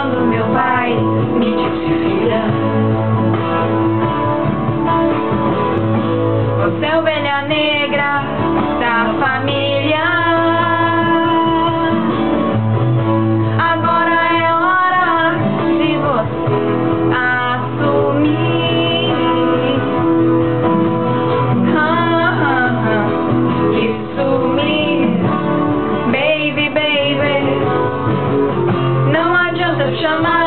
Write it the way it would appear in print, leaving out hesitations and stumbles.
quando meu pai me disse: filha, você é ovelha negra da família. Agora é hora de você assumir. Isso mesmo, baby, baby. Não adianta chamar